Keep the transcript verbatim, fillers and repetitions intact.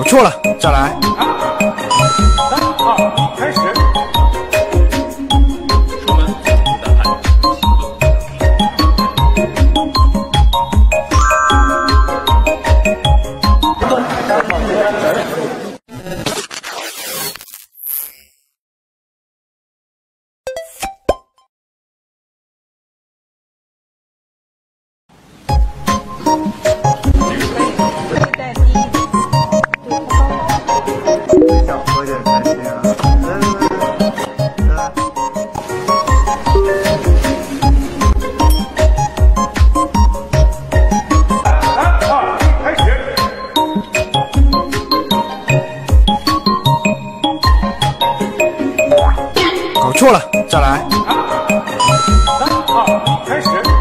搞错了，再来。 三二开始。 出门自主的按想喝点开心啊！来来来来， 三二开始。 搞错了，再来。 三二开始。